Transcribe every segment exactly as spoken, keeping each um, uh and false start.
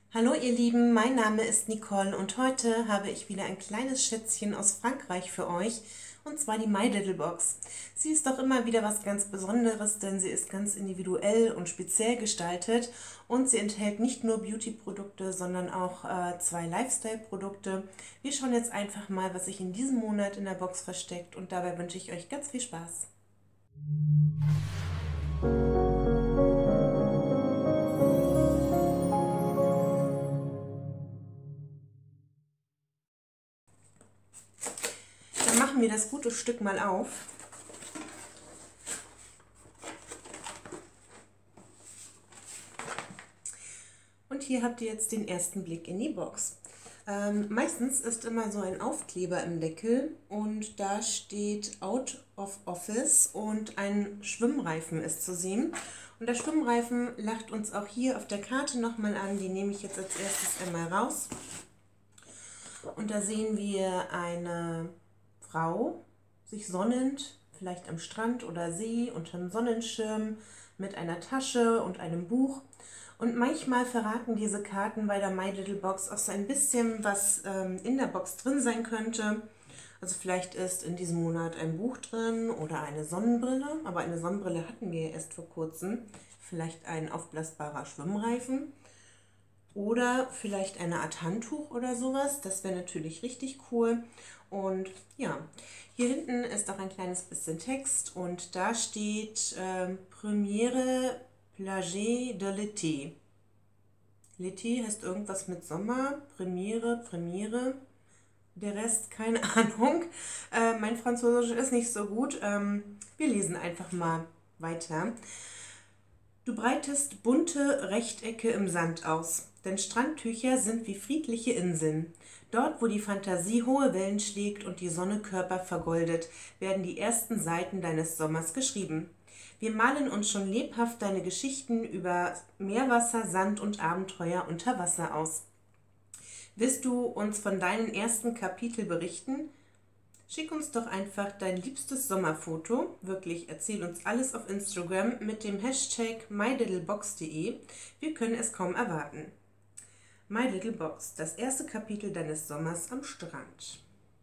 Hallo ihr Lieben, mein Name ist Nicole und heute habe ich wieder ein kleines Schätzchen aus Frankreich für euch, und zwar die My Little Box. Sie ist doch immer wieder was ganz Besonderes, denn sie ist ganz individuell und speziell gestaltet und sie enthält nicht nur Beauty-Produkte, sondern auch äh, zwei Lifestyle-Produkte. Wir schauen jetzt einfach mal, was sich in diesem Monat in der Box versteckt, und dabei wünsche ich euch ganz viel Spaß. Dann machen wir das gute Stück mal auf. Und hier habt ihr jetzt den ersten Blick in die Box. Ähm, meistens ist immer so ein Aufkleber im Deckel und da steht Out of Office und ein Schwimmreifen ist zu sehen. Und der Schwimmreifen lacht uns auch hier auf der Karte nochmal an. Die nehme ich jetzt als erstes einmal raus. Und da sehen wir eine Frau, sich sonnend, vielleicht am Strand oder See, unterm Sonnenschirm, mit einer Tasche und einem Buch. Und manchmal verraten diese Karten bei der My Little Box auch so ein bisschen, was ähm, in der Box drin sein könnte. Also vielleicht ist in diesem Monat ein Buch drin oder eine Sonnenbrille, aber eine Sonnenbrille hatten wir ja erst vor kurzem. Vielleicht ein aufblasbarer Schwimmreifen oder vielleicht eine Art Handtuch oder sowas. Das wäre natürlich richtig cool. Und ja, hier hinten ist auch ein kleines bisschen Text und da steht äh, Premiere Plagée de l'été. L'été heißt irgendwas mit Sommer, Premiere, Premiere. Der Rest, keine Ahnung. Äh, mein Französisch ist nicht so gut. Ähm, wir lesen einfach mal weiter. Du breitest bunte Rechtecke im Sand aus, denn Strandtücher sind wie friedliche Inseln. Dort, wo die Fantasie hohe Wellen schlägt und die Sonne Körper vergoldet, werden die ersten Seiten deines Sommers geschrieben. Wir malen uns schon lebhaft deine Geschichten über Meerwasser, Sand und Abenteuer unter Wasser aus. Willst du uns von deinen ersten Kapitel berichten? Schick uns doch einfach dein liebstes Sommerfoto. Wirklich, erzähl uns alles auf Instagram mit dem Hashtag my little box punkt de. Wir können es kaum erwarten. My Little Box, das erste Kapitel deines Sommers am Strand.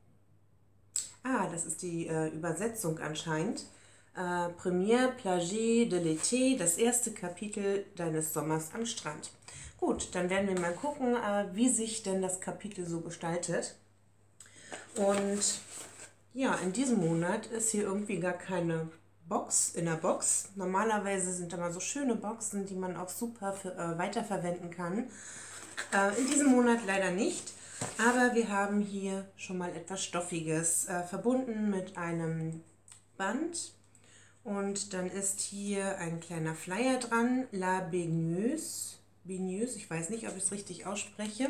Ah, das ist die äh, Übersetzung anscheinend. Äh, Premiere Plagée de l'été, das erste Kapitel deines Sommers am Strand. Gut, dann werden wir mal gucken, äh, wie sich denn das Kapitel so gestaltet. Und ja, in diesem Monat ist hier irgendwie gar keine Box in der Box. Normalerweise sind da mal so schöne Boxen, die man auch super für, äh, weiterverwenden kann. Äh, in diesem Monat leider nicht, aber wir haben hier schon mal etwas Stoffiges, äh, verbunden mit einem Band. Und dann ist hier ein kleiner Flyer dran, La Baigneuse. Baigneuse, ich weiß nicht, ob ich es richtig ausspreche.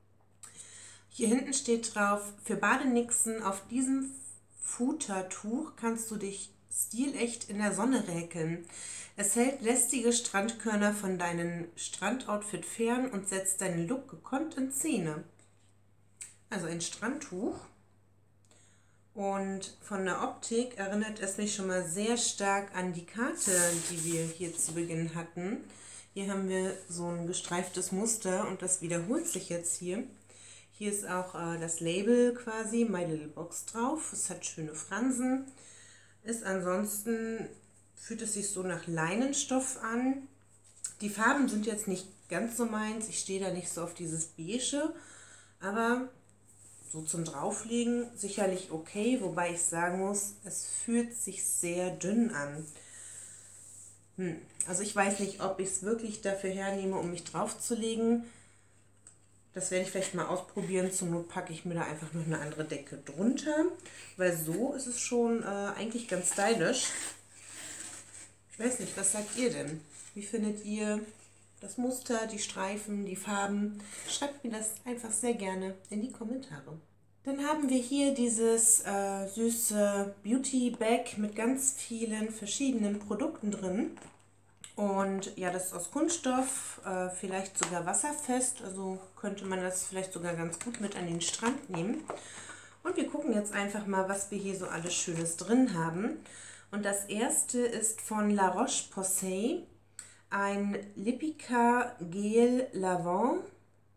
Hier hinten steht drauf, für Badenixen auf diesem Futertuch kannst du dich stilecht in der Sonne räkeln. Es hält lästige Strandkörner von deinem Strandoutfit fern und setzt deinen Look gekonnt in Szene. Also ein Strandtuch. Und von der Optik erinnert es mich schon mal sehr stark an die Karte, die wir hier zu Beginn hatten. Hier haben wir so ein gestreiftes Muster und das wiederholt sich jetzt hier. Hier ist auch äh, das Label quasi, My Little Box drauf. Es hat schöne Fransen. Ist ansonsten, fühlt es sich so nach Leinenstoff an. Die Farben sind jetzt nicht ganz so meins. Ich stehe da nicht so auf dieses Beige. Aber so zum Drauflegen sicherlich okay. Wobei ich sagen muss, es fühlt sich sehr dünn an. Hm. Also ich weiß nicht, ob ich es wirklich dafür hernehme, um mich draufzulegen. Das werde ich vielleicht mal ausprobieren. Zur Not packe ich mir da einfach noch eine andere Decke drunter, weil so ist es schon äh, eigentlich ganz stylisch. Ich weiß nicht, was sagt ihr denn? Wie findet ihr das Muster, die Streifen, die Farben? Schreibt mir das einfach sehr gerne in die Kommentare. Dann haben wir hier dieses äh, süße Beauty Bag mit ganz vielen verschiedenen Produkten drin. Und ja, das ist aus Kunststoff, äh, vielleicht sogar wasserfest, also könnte man das vielleicht sogar ganz gut mit an den Strand nehmen. Und wir gucken jetzt einfach mal, was wir hier so alles Schönes drin haben. Und das erste ist von La Roche-Posay, ein Lippica Gel Lavant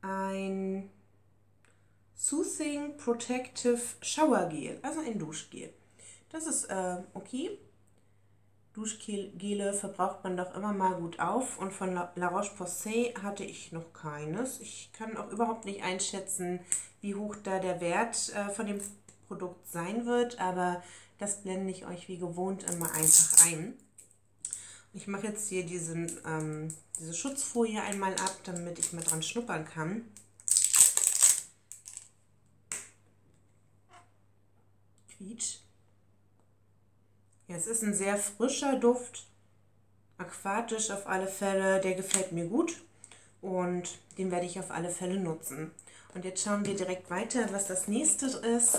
ein Soothing Protective Shower Gel, also ein Duschgel. Das ist äh, okay. Duschgele verbraucht man doch immer mal gut auf und von La Roche-Posay hatte ich noch keines. Ich kann auch überhaupt nicht einschätzen, wie hoch da der Wert äh, von dem Produkt sein wird, aber das blende ich euch wie gewohnt immer einfach ein. Ich mache jetzt hier diesen, ähm, diese Schutzfolie einmal ab, damit ich mal dran schnuppern kann. Quietsch. Ja, es ist ein sehr frischer Duft, aquatisch auf alle Fälle, der gefällt mir gut und den werde ich auf alle Fälle nutzen. Und jetzt schauen wir direkt weiter, was das nächste ist.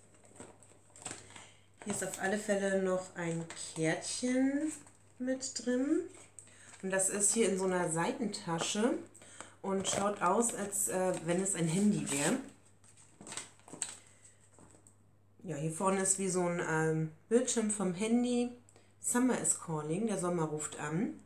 Hier ist auf alle Fälle noch ein Kärtchen mit drin und das ist hier in so einer Seitentasche und schaut aus, als äh, wenn es ein Handy wäre. Ja, hier vorne ist wie so ein ähm, Bildschirm vom Handy. Summer is calling, der Sommer ruft an.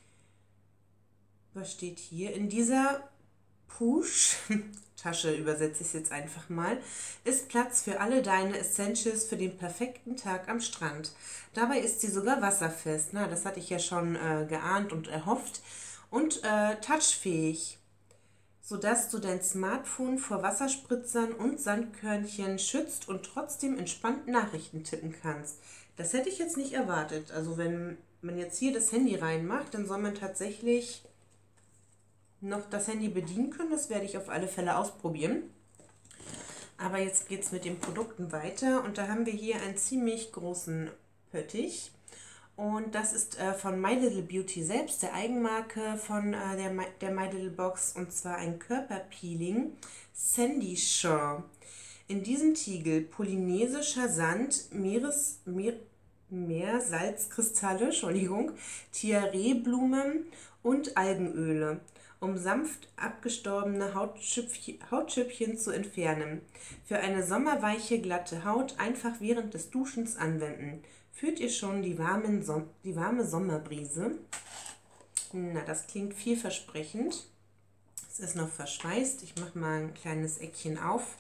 Was steht hier? In dieser Push-Tasche, übersetze ich es jetzt einfach mal, ist Platz für alle deine Essentials für den perfekten Tag am Strand. Dabei ist sie sogar wasserfest. Na, das hatte ich ja schon äh, geahnt und erhofft. Und äh, touchfähig, sodass du dein Smartphone vor Wasserspritzern und Sandkörnchen schützt und trotzdem entspannt Nachrichten tippen kannst. Das hätte ich jetzt nicht erwartet. Also wenn man jetzt hier das Handy reinmacht, dann soll man tatsächlich noch das Handy bedienen können. Das werde ich auf alle Fälle ausprobieren. Aber jetzt geht es mit den Produkten weiter und da haben wir hier einen ziemlich großen Pöttich. Und das ist äh, von My Little Beauty selbst, der Eigenmarke von äh, der, My, der My Little Box, und zwar ein Körperpeeling Sandy Shore. In diesem Tiegel polynesischer Sand, Meeres, Meer, Meersalzkristalle, Entschuldigung, Tiaree-Blumen und Algenöle, um sanft abgestorbene Hautschüppchen, Hautschüppchen zu entfernen. Für eine sommerweiche, glatte Haut einfach während des Duschens anwenden. Fühlt ihr schon die, warmen Som die warme Sommerbrise? Na, das klingt vielversprechend. Es ist noch verschweißt. Ich mache mal ein kleines Eckchen auf.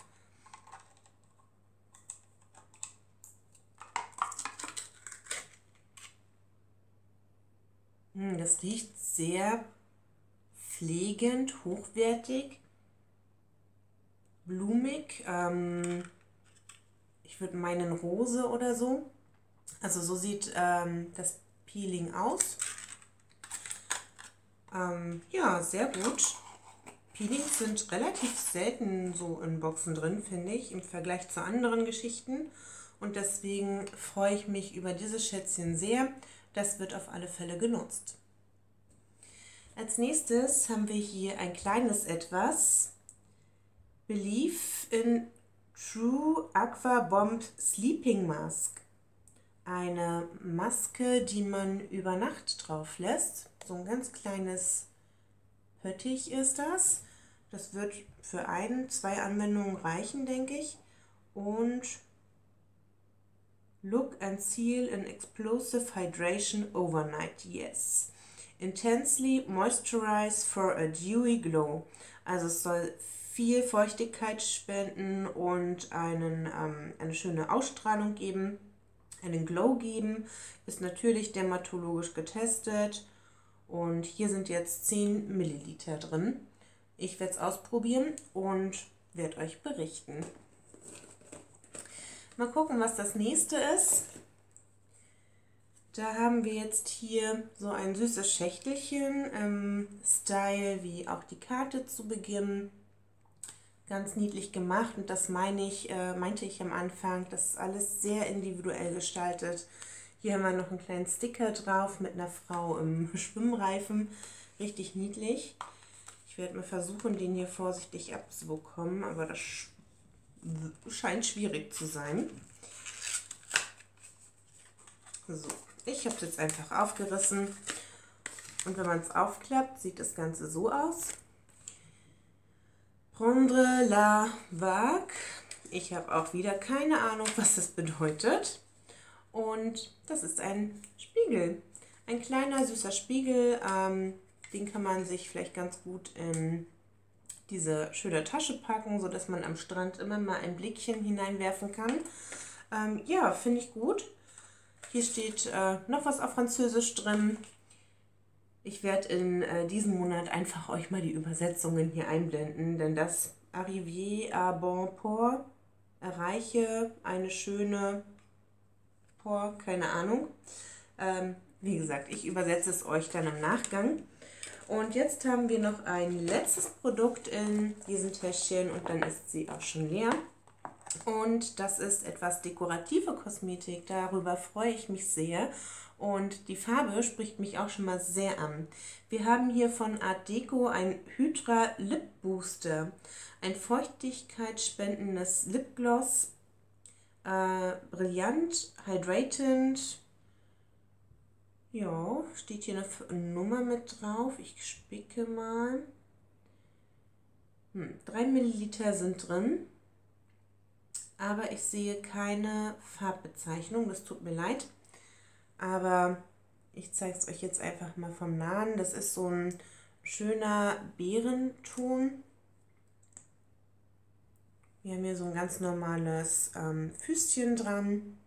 Hm, das riecht sehr pflegend, hochwertig, blumig. Ähm, ich würde meinen Rose oder so. Also so sieht ähm, das Peeling aus. Ähm, ja, sehr gut. Peelings sind relativ selten so in Boxen drin, finde ich, im Vergleich zu anderen Geschichten. Und deswegen freue ich mich über dieses Schätzchen sehr. Das wird auf alle Fälle genutzt. Als nächstes haben wir hier ein kleines Etwas. Believe in True Aqua Bomb Sleeping Mask. Eine Maske, die man über Nacht drauf lässt. So ein ganz kleines Pöttich ist das. Das wird für ein, zwei Anwendungen reichen, denke ich. Und Look and seal an explosive hydration overnight. Yes. Intensely moisturize for a dewy glow. Also es soll viel Feuchtigkeit spenden und einen, ähm, eine schöne Ausstrahlung geben. Einen Glow geben, ist natürlich dermatologisch getestet und hier sind jetzt zehn Milliliter drin. Ich werde es ausprobieren und werde euch berichten. Mal gucken, was das nächste ist. Da haben wir jetzt hier so ein süßes Schächtelchen im Style wie auch die Karte zu Beginn. Ganz niedlich gemacht und das meine ich, äh, meinte ich am Anfang, das ist alles sehr individuell gestaltet. Hier haben wir noch einen kleinen Sticker drauf mit einer Frau im Schwimmreifen, richtig niedlich. Ich werde mal versuchen, den hier vorsichtig abzubekommen, aber das scheint schwierig zu sein. So, ich habe es jetzt einfach aufgerissen und wenn man es aufklappt, sieht das Ganze so aus. Prendre la vague. Ich habe auch wieder keine Ahnung, was das bedeutet. Und das ist ein Spiegel. Ein kleiner, süßer Spiegel. Ähm, den kann man sich vielleicht ganz gut in diese schöne Tasche packen, sodass man am Strand immer mal ein Blickchen hineinwerfen kann. Ähm, ja, finde ich gut. Hier steht äh, noch was auf Französisch drin. Ich werde in äh, diesem Monat einfach euch mal die Übersetzungen hier einblenden, denn das Arrivier à bon port, erreiche eine schöne Port, keine Ahnung. Ähm, wie gesagt, ich übersetze es euch dann im Nachgang. Und jetzt haben wir noch ein letztes Produkt in diesem Täschchen und dann ist sie auch schon leer. Und das ist etwas dekorative Kosmetik, darüber freue ich mich sehr. Und die Farbe spricht mich auch schon mal sehr an. Wir haben hier von Art Deco ein Hydra Lip Booster, ein feuchtigkeitsspendendes Lipgloss, äh, brillant, hydratant. Ja, steht hier eine Nummer mit drauf. Ich spicke mal. Hm, drei Milliliter sind drin, aber ich sehe keine Farbbezeichnung. Das tut mir leid. Aber ich zeige es euch jetzt einfach mal vom Nahen. Das ist so ein schöner Beerenton. Wir haben hier so ein ganz normales ähm, Füßchen dran.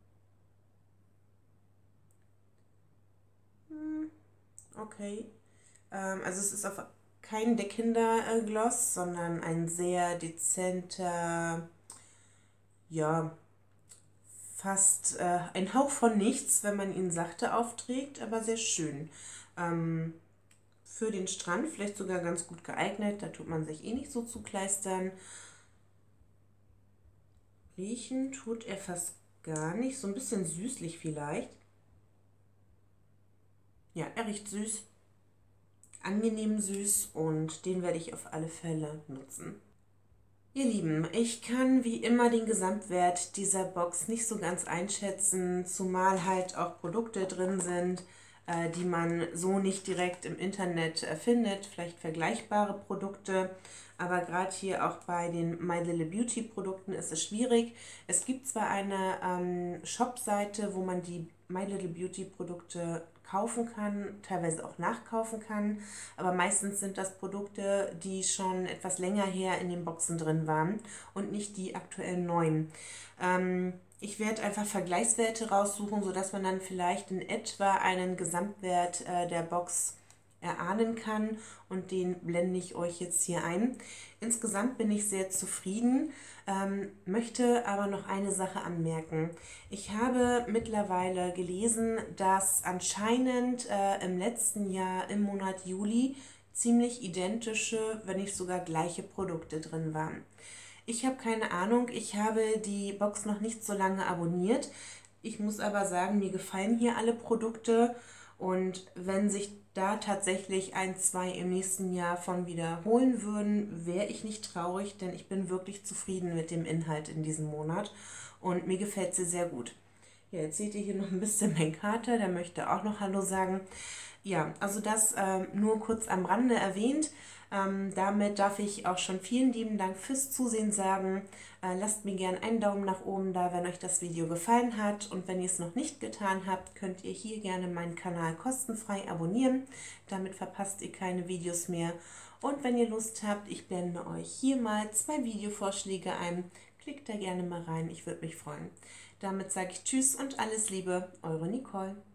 Hm, okay. Ähm, also es ist auf kein deckender äh, Gloss, sondern ein sehr dezenter, ja, fast äh, ein Hauch von nichts, wenn man ihn sachte aufträgt, aber sehr schön. Ähm, für den Strand vielleicht sogar ganz gut geeignet, da tut man sich eh nicht so zu kleistern. Riechen tut er fast gar nicht, so ein bisschen süßlich vielleicht. Ja, er riecht süß, angenehm süß und den werde ich auf alle Fälle nutzen. Ihr Lieben, ich kann wie immer den Gesamtwert dieser Box nicht so ganz einschätzen, zumal halt auch Produkte drin sind, äh, die man so nicht direkt im Internet äh, findet, vielleicht vergleichbare Produkte. Aber gerade hier auch bei den My Little Beauty Produkten ist es schwierig. Es gibt zwar eine ähm, Shop-Seite, wo man die My Little Beauty Produkte kaufen kann, teilweise auch nachkaufen kann, aber meistens sind das Produkte, die schon etwas länger her in den Boxen drin waren und nicht die aktuellen neuen. Ähm, ich werde einfach Vergleichswerte raussuchen, sodass man dann vielleicht in etwa einen Gesamtwert äh, der Box erahnen kann und den blende ich euch jetzt hier ein. Insgesamt bin ich sehr zufrieden, ähm, möchte aber noch eine Sache anmerken. Ich habe mittlerweile gelesen, dass anscheinend äh, im letzten Jahr im Monat Juli ziemlich identische, wenn nicht sogar gleiche Produkte drin waren. Ich habe keine Ahnung, ich habe die Box noch nicht so lange abonniert. Ich muss aber sagen, mir gefallen hier alle Produkte. Und wenn sich da tatsächlich ein, zwei im nächsten Jahr von wiederholen würden, wäre ich nicht traurig, denn ich bin wirklich zufrieden mit dem Inhalt in diesem Monat und mir gefällt sie sehr gut. Ja, jetzt seht ihr hier noch ein bisschen mein Kater, der möchte auch noch Hallo sagen. Ja, also das äh, nur kurz am Rande erwähnt. Ähm, damit darf ich auch schon vielen lieben Dank fürs Zusehen sagen. Äh, lasst mir gerne einen Daumen nach oben da, wenn euch das Video gefallen hat. Und wenn ihr es noch nicht getan habt, könnt ihr hier gerne meinen Kanal kostenfrei abonnieren. Damit verpasst ihr keine Videos mehr. Und wenn ihr Lust habt, ich blende euch hier mal zwei Videovorschläge ein. Klickt da gerne mal rein, ich würde mich freuen. Damit sage ich Tschüss und alles Liebe, eure Nicole.